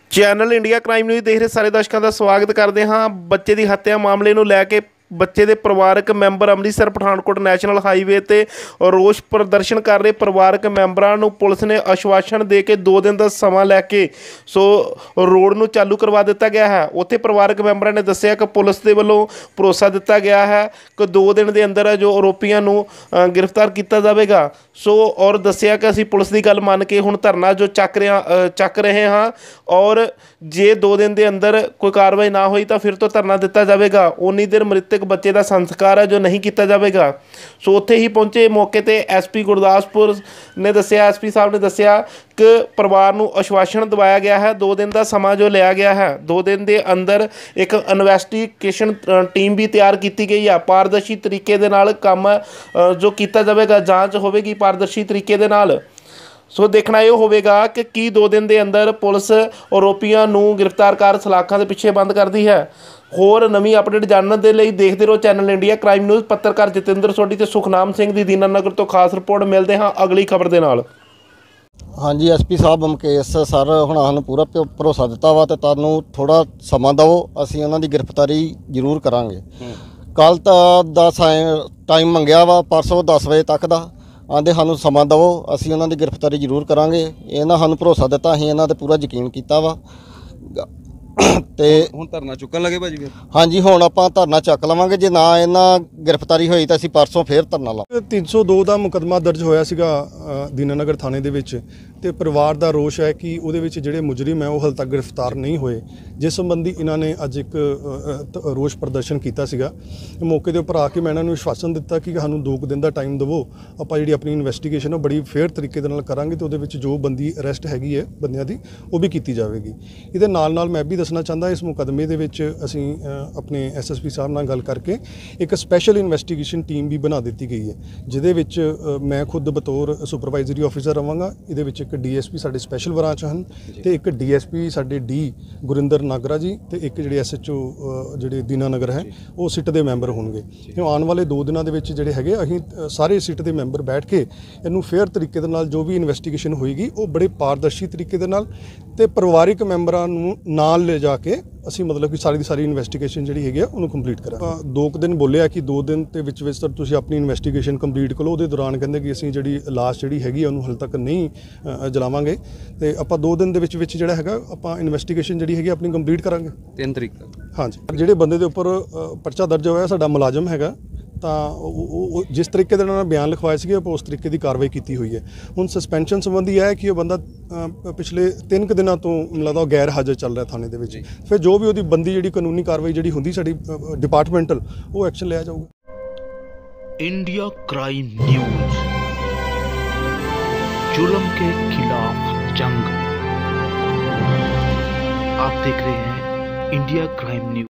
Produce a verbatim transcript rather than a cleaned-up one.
Channel India crime news ਦੇਖ ਰਹੇ ਸਾਰੇ ਦਰਸ਼ਕਾਂ ਦਾ ਸਵਾਗਤ ਕਰਦੇ ਹਾਂ। ਬੱਚੇ ਦੀ ਹੱਤਿਆ ਮਾਮਲੇ ਨੂੰ ਲੈ ਕੇ ਬੱਚੇ ਦੇ ਪਰਿਵਾਰਕ member Amritsar Pathankot national highway ਤੇ ਰੋਸ ਪ੍ਰਦਰਸ਼ਨ ਕਰ ਰਹੇ ਪਰਿਵਾਰਕ ਮੈਂਬਰਾਂ ਨੂੰ ਪੁਲਿਸ ਨੇ ਆਸ਼ਵਾਸਨ ਦੇ ਕੇ ਦੋ ਦਿਨ ਦਾ ਸਮਾਂ ਲੈ ਕੇ ਸੋ ਰੋਡ ਨੂੰ ਚਾਲੂ ਕਰਵਾ ਦਿੱਤਾ ਗਿਆ ਹੈ। ਉੱਥੇ ਪਰਿਵਾਰਕ ਮੈਂਬਰਾਂ ਨੇ ਦੱਸਿਆ ਕਿ ਪੁਲਿਸ ਦੇ ਵੱਲੋਂ ਭਰੋਸਾ ਦਿੱਤਾ ਗਿਆ ਹੈ ਕਿ ਦੋ ਦਿਨ ਦੇ ਅੰਦਰ ਜੋ ਆਰੋਪੀਆਂ ਨੂੰ ਗ੍ਰਿਫਤਾਰ ਕੀਤਾ ਜਾਵੇਗਾ। ਸੋ ਔਰ ਦੱਸਿਆ ਕਿ ਅਸੀਂ ਪੁਲਿਸ ਦੀ ਗੱਲ ਮੰਨ ਕੇ ਹੁਣ ਧਰਨਾ ਜੋ ਚੱਕ ਰਿਹਾ ਚੱਕ ਰਹੇ ਹਾਂ ਔਰ ਜੇ ਦੋ ਦਿਨ ਦੇ ਅੰਦਰ ਕੋਈ ਕਾਰਵਾਈ ਨਾ ਹੋਈ ਤਾਂ ਫਿਰ ਤੋਂ ਧਰਨਾ ਦਿੱਤਾ ਜਾਵੇਗਾ। ਉਨੀ ਦੇਰ ਮ੍ਰਿਤਕ ਬੱਚੇ ਦਾ ਸੰਸਕਾਰ ਹੈ ਜੋ ਨਹੀਂ ਕੀਤਾ ਜਾਵੇਗਾ। ਸੋ ਉੱਥੇ ਹੀ ਪਹੁੰਚੇ ਮੌਕੇ ਤੇ ਐਸਪੀ ਗੁਰਦਾਸਪੁਰ ਨੇ ਦੱਸਿਆ ਐਸਪੀ ਸਾਹਿਬ ਨੇ ਦੱਸਿਆ ਕਿ ਪਰਿਵਾਰ ਨੂੰ ਆਸ਼ਵਾਸਨ ਦਿਵਾਇਆ ਗਿਆ ਹੈ। ਦੋ ਦਿਨ ਦਾ ਸਮਾਂ ਜੋ ਲਿਆ ਗਿਆ ਹੈ, ਦੋ ਦਿਨ ਦੇ ਅੰਦਰ ਇੱਕ ਇਨਵੈਸਟੀਗੇਸ਼ਨ ਟੀਮ ਵੀ ਤਿਆਰ ਕੀਤੀ ਗਈ ਆ। ਪਾਰਦਰਸ਼ੀ ਤਰੀਕੇ ਦੇ ਨਾਲ ਕੰਮ ਜੋ ਕੀਤਾ ਜਾਵੇਗਾ, ਜਾਂਚ ਹੋਵੇਗੀ ਪਾਰਦਰਸ਼ੀ ਤਰੀਕੇ ਦੇ ਨਾਲ। ਸੋ ਦੇਖਣਾ ਇਹ ਹੋਵੇਗਾ ਕਿ ਕੀ ਦੋ ਦਿਨ ਦੇ ਅੰਦਰ ਪੁਲਿਸ ਆਰੋਪੀਆਂ ਨੂੰ ਗ੍ਰਿਫਤਾਰ ਕਰ ਸਲਾਖਾਂ ਦੇ ਪਿੱਛੇ ਬੰਦ ਕਰਦੀ ਹੈ। ਹੋਰ ਨਵੀਂ ਅਪਡੇਟ ਜਾਣਨ ਦੇ ਲਈ ਦੇਖਦੇ ਰਹੋ ਚੈਨਲ ਇੰਡੀਆ ਕ੍ਰਾਈਮ ਨਿਊਜ਼। ਪੱਤਰਕਾਰ ਜਤਿੰਦਰ ਸੋਢੀ ਤੇ ਸੁਖਨਾਮ ਸਿੰਘ ਦੀ ਦੀਨਾਨਗਰ ਤੋਂ ਖਾਸ ਰਿਪੋਰਟ। ਮਿਲਦੇ ਹਾਂ ਅਗਲੀ ਖਬਰ ਦੇ ਨਾਲ। ਹਾਂਜੀ ਐਸ ਪੀ ਸਾਹਿਬ ਮੁਕੇਸ਼ ਸਰ ਹੁਣ ਸਾਨੂੰ ਪੂਰਾ ਭਰੋਸਾ ਦਿੱਤਾ ਵਾ ਤੇ ਤੁਹਾਨੂੰ ਥੋੜਾ ਸਮਾਂ ਦਿਓ, ਅਸੀਂ ਉਹਨਾਂ ਦੀ ਗ੍ਰਿਫਤਾਰੀ ਜ਼ਰੂਰ ਕਰਾਂਗੇ। ਕੱਲ੍ਹ ਤਾਂ ਦਾ ਟਾਈਮ ਮੰਗਿਆ ਵਾ, ਪਰਸੋਂ ਦਸ ਵਜੇ ਤੱਕ ਦਾ ਆਂਦੇ ਸਾਨੂੰ ਸਮਾਂ ਦਿਓ, ਅਸੀਂ ਉਹਨਾਂ ਦੀ ਗ੍ਰਿਫਤਾਰੀ ਜ਼ਰੂਰ ਕਰਾਂਗੇ। ਇਹਨਾਂ ਸਾਨੂੰ ਭਰੋਸਾ ਦਿੱਤਾ, ਅਸੀਂ ਇਹਨਾਂ 'ਤੇ ਪੂਰਾ ਯਕੀਨ ਕੀਤਾ ਵਾ ਤੇ ਹੁਣ ਧਰਨਾ ਚੁੱਕਣ ਲੱਗੇ ਭਾਜੀ ਫਿਰ? ਹਾਂਜੀ ਹੁਣ ਆਪਾਂ ਧਰਨਾ ਚੱਕ ਲਵਾਂਗੇ। ਜੇ ਨਾ ਇਹਨਾਂ ਗ੍ਰਿਫਤਾਰੀ ਹੋਈ ਤਾਂ ਅਸੀਂ ਪਰਸੋਂ ਫੇਰ ਧਰਨਾ ਲਾਵਾਂਗੇ। ਤਿੰਨ ਸੌ ਦੋ ਦਾ ਮੁਕੱਦਮਾ ਦਰਜ ਹੋਇਆ ਸੀਗਾ ਦੀਨਾਨਗਰ ਥਾਣੇ ਦੇ ਵਿੱਚ ਤੇ ਪਰਿਵਾਰ ਦਾ ਰੋਸ਼ ਹੈ ਕਿ ਉਹਦੇ ਵਿੱਚ ਜਿਹੜੇ ਮੁਜਰਿਮ ਹੈ ਉਹ ਹਾਲੇ ਤੱਕ ਗ੍ਰਿਫਤਾਰ ਨਹੀਂ ਹੋਏ, ਜਿਸ ਸੰਬੰਧੀ ਇਹਨਾਂ ਨੇ ਅੱਜ ਇੱਕ ਰੋਸ਼ ਪ੍ਰਦਰਸ਼ਨ ਕੀਤਾ ਸੀਗਾ। ਮੌਕੇ ਦੇ ਉੱਪਰ ਆ ਕੇ ਮੈਂ ਇਹਨਾਂ ਨੂੰ ਵਿਸ਼ਵਾਸਨ ਦਿੱਤਾ ਕਿ ਸਾਨੂੰ ਦੋ ਕੁ ਦਿਨ ਦਾ ਟਾਈਮ ਦੇਵੋ, ਆਪਾਂ ਜਿਹੜੀ ਆਪਣੀ ਇਨਵੈਸਟੀਗੇਸ਼ਨ ਉਹ ਬੜੀ ਫੇਅਰ ਤਰੀਕੇ ਦੇ ਨਾਲ ਕਰਾਂਗੇ ਤੇ ਉਹਦੇ ਵਿੱਚ ਜੋ ਬੰਦੀ ਅਰੈਸਟ ਹੈਗੀ ਹੈ ਬੰਦਿਆਂ ਦੀ ਉਹ ਵੀ ਕੀਤੀ ਜਾਵੇਗੀ। ਇਹਦੇ ਨਾਲ ਨਾਲ ਮੈਂ ਵੀ ਦੱਸਣਾ ਚਾਹੁੰਦਾ ਇਸ ਮੁਕੱਦਮੇ ਦੇ ਵਿੱਚ ਅਸੀਂ ਆਪਣੇ ਐਸ ਐਸ ਪੀ ਸਾਹਿਬ ਨਾਲ ਗੱਲ ਕਰਕੇ ਇੱਕ ਸਪੈਸ਼ਲ ਇਨਵੈਸਟੀਗੇਸ਼ਨ ਟੀਮ ਵੀ ਬਣਾ ਦਿੱਤੀ ਗਈ ਹੈ, ਜਿਹਦੇ ਵਿੱਚ ਮੈਂ ਖੁਦ ਬਤੌਰ ਸੁਪਰਵਾਈਜ਼ਰੀ ਆਫੀਸਰ ਰਹਾਂਗਾ। ਇਹਦੇ ਵਿੱਚ ਇੱਕ ਡੀ ਐਸ ਪੀ ਸਾਡੇ ਸਪੈਸ਼ਲ ਬ੍ਰਾਂਚ ਹਨ ਤੇ ਇੱਕ ਡੀ ਐਸ ਪੀ ਸਾਡੇ ਡੀ ਗੁਰਿੰਦਰ ਨਾਗਰਾ ਜੀ ਤੇ ਇੱਕ ਜਿਹੜੇ ਐਸ ਐਚ ਓ ਜਿਹੜੇ ਦੀਨਾਨਗਰ ਹੈ ਉਹ ਸਿੱਟ ਦੇ ਮੈਂਬਰ ਹੋਣਗੇ। ਆਉਣ ਵਾਲੇ ਦੋ ਦਿਨਾਂ ਦੇ ਵਿੱਚ ਜਿਹੜੇ ਹੈਗੇ ਅਸੀਂ ਸਾਰੇ ਸਿੱਟ ਦੇ ਮੈਂਬਰ ਬੈਠ ਕੇ ਇਹਨੂੰ ਫੇਅਰ ਤਰੀਕੇ ਦੇ ਨਾਲ ਜੋ ਵੀ ਇਨਵੈਸਟੀਗੇਸ਼ਨ ਹੋਏਗੀ ਉਹ ਬੜੇ ਪਾਰਦਰਸ਼ੀ ਤਰੀਕੇ ਦੇ ਨਾਲ ਤੇ ਪਰਿਵਾਰਿਕ ਮੈਂਬਰਾਂ ਨੂੰ ਨਾਲ ਲੈ ਜਾ ਕੇ ਅਸੀਂ ਮਤਲਬ ਕਿ ਸਾਰੀ ਦੀ ਸਾਰੀ ਇਨਵੈਸਟੀਗੇਸ਼ਨ ਜਿਹੜੀ ਹੈਗੀ ਆ ਉਹਨੂੰ ਕੰਪਲੀਟ ਕਰਾਂਗੇ। ਦੋ ਕੁ ਦਿਨ ਬੋਲਿਆ ਕਿ ਦੋ ਦਿਨ ਦੇ ਵਿੱਚ ਵਿੱਚ ਸਰ ਤੁਸੀਂ ਆਪਣੀ ਇਨਵੈਸਟੀਗੇਸ਼ਨ ਕੰਪਲੀਟ ਕਰੋ। ਉਹਦੇ ਦੌਰਾਨ ਕਹਿੰਦੇ ਕਿ ਅਸੀਂ ਜਿਹੜੀ ਲਾਸ਼ ਜਿਹੜੀ ਹੈਗੀ ਆ ਉਹਨੂੰ ਹਾਲੇ ਤੱਕ ਨਹੀਂ ਜਲਾਵਾਂਗੇ ਤੇ ਆਪਾਂ ਦੋ ਦਿਨ ਦੇ ਵਿੱਚ ਵਿੱਚ ਜਿਹੜਾ ਹੈਗਾ ਆਪਾਂ ਇਨਵੈਸਟੀਗੇਸ਼ਨ ਜਿਹੜੀ ਹੈਗੀ ਆਪਣੀ ਕੰਪਲੀਟ ਕਰਾਂਗੇ ਤਿੰਨ ਤਰੀਕ ਤੱਕ। ਹਾਂਜੀ ਜਿਹੜੇ ਬੰਦੇ ਦੇ ਉੱਪਰ ਪਰਚਾ ਦਰਜ ਹੋਇਆ ਸਾਡਾ ਮੁਲਾਜ਼ਮ ਹੈਗਾ ਤਾਂ ਉਹ ਜਿਸ ਤਰੀਕੇ ਦੇ ਨਾਲ ਬਿਆਨ ਲਿਖਵਾਏ ਸੀਗੇ ਆਪਾਂ ਉਸ ਤਰੀਕੇ ਦੀ ਕਾਰਵਾਈ ਕੀਤੀ ਹੋਈ ਹੈ। ਹੁਣ ਸਸਪੈਂਸ਼ਨ ਸੰਬੰਧੀ ਇਹ ਹੈ ਕਿ ਉਹ ਬੰਦਾ ਪਿਛਲੇ ਤਿੰਨ ਕੁ ਦਿਨਾਂ ਤੋਂ ਲੱਗਦਾ ਉਹ ਗੈਰ ਹਾਜ਼ਰ ਚੱਲ ਰਿਹਾ ਥਾਣੇ ਦੇ ਵਿੱਚ। ਫਿਰ ਜੋ ਵੀ ਉਹਦੀ ਬੰਦੀ ਜਿਹੜੀ ਕਾਨੂੰਨੀ ਕਾਰਵਾਈ ਜਿਹੜੀ ਹੁੰਦੀ ਸਾਡੀ ਡਿਪਾਰਟਮੈਂਟਲ ਉਹ ਐਕਸ਼ਨ ਲਿਆ ਜਾਊਗਾ। इंडिया क्राइम न्यूज, जुल्म के खिलाफ जंग। आप देख रहे हैं इंडिया क्राइम न्यूज।